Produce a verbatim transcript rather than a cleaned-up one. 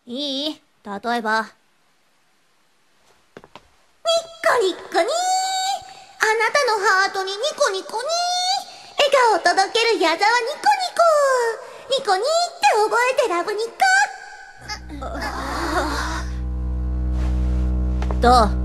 いい？例えば。ニッコニッコにー、あなたのハートにニコニコにー、笑顔を届ける矢沢ニコニコ、ニコニーって覚えてラブニコ。 どう？